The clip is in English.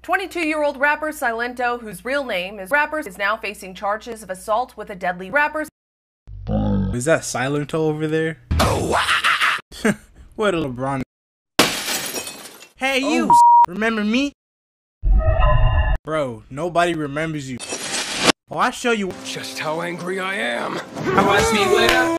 22-year-old rapper Silento, whose real name is is now facing charges of assault with a deadly rapper. Is that Silento over there? What a LeBron. Hey you, remember me? Bro, nobody remembers you. Oh, I'll show you just how angry I am. Watch me later.